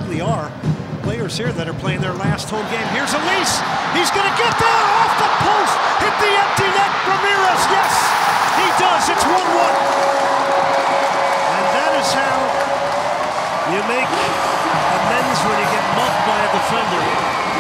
typically are. Players here that are playing their last home game. Here's Elise. He's going to get there off the post. Hit the empty net. Ramirez. Yes, he does. It's 1-1. And that is how you make amends when you get mugged by a defender.